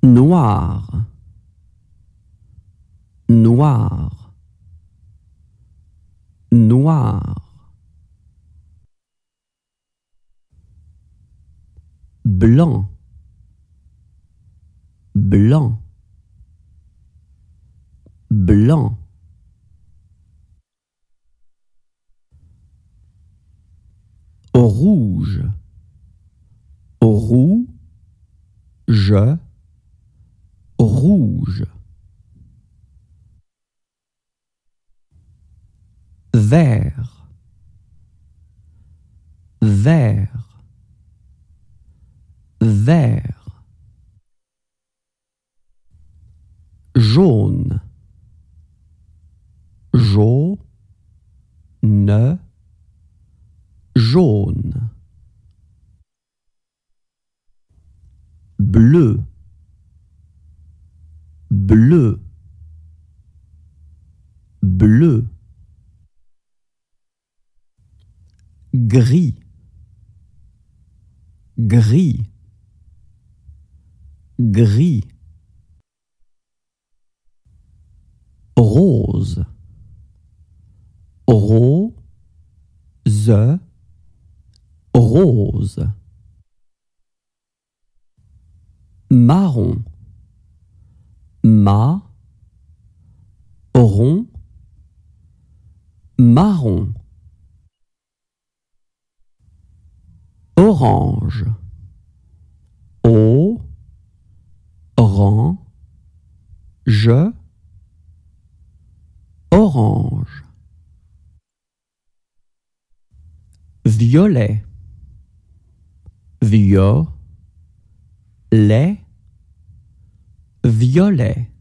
noir, noir, noir. Blanc, blanc, blanc. Rouge, rouge, rouge. Vert, vert, vert. Jaune, jaune, jaune. Bleu, bleu, bleu. Gris, gris, gris. Rose, rose, rose. Marron, marron, marron. Orange, orange, orange. Violet, violet, violet.